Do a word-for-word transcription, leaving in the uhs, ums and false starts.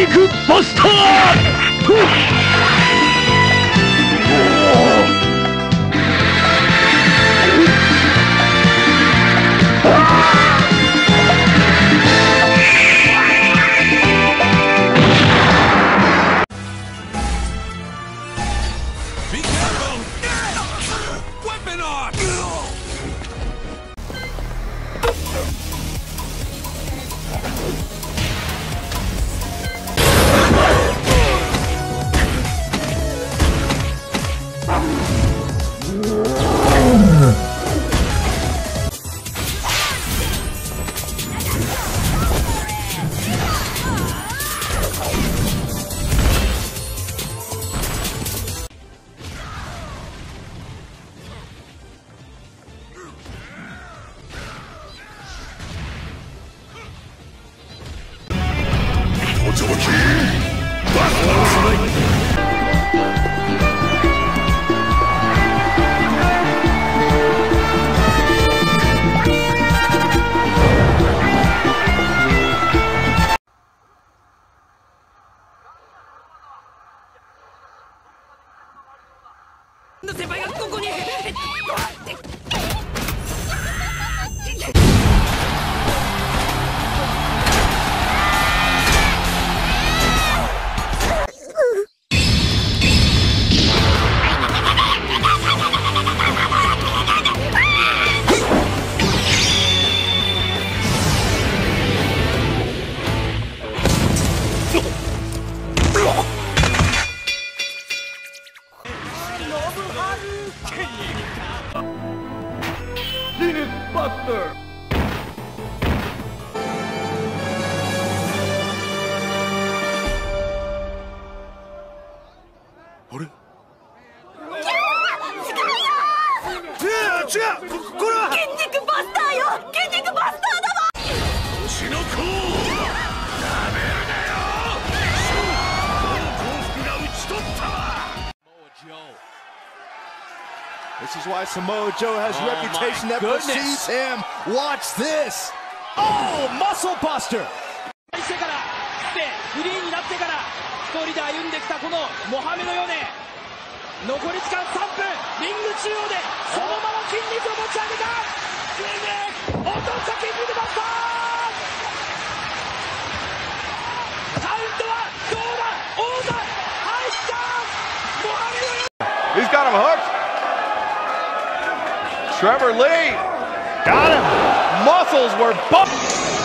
肉バスター。 Be careful! Weapon on! Buster! あれ？違う！違う！こ、これは筋肉バスターよ！筋肉バスターだわ！ 星の子！なめるなよ！幸福が討ち取った！ This is why Samoa Joe has Oh a reputation that goodness. precedes him. Watch this. Oh, muscle buster. 開始からでフリーになってから一人で歩んできたこのモハメド・ヨネ、残り時間さんぷん、リング中央でそのまま筋肉を持ち上げた筋肉落とした筋肉バスター。カウントはどうだ？王座入ったモハメド・ヨネ。 He's got him hooked. Trevor Lee got him. Muscles were bumped.